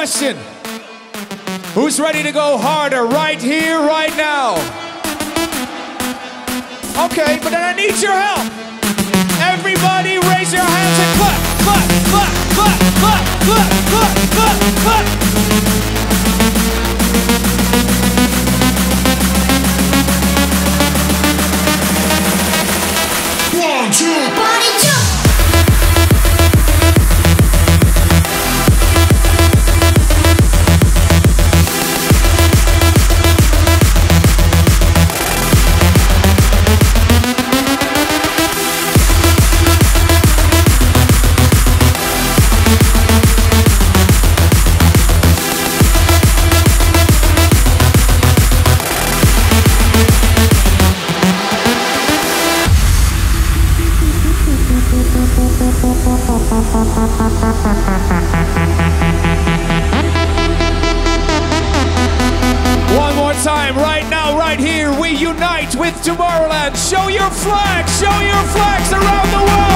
question. Who's ready to go harder right here, right now? Okay, but then I need your help. Everybody raise your hands and clap, clap, clap, clap, clap, clap, clap, clap, clap. One, two, body jump. One more time, right now, right here, we unite with Tomorrowland. Show your flags around the world.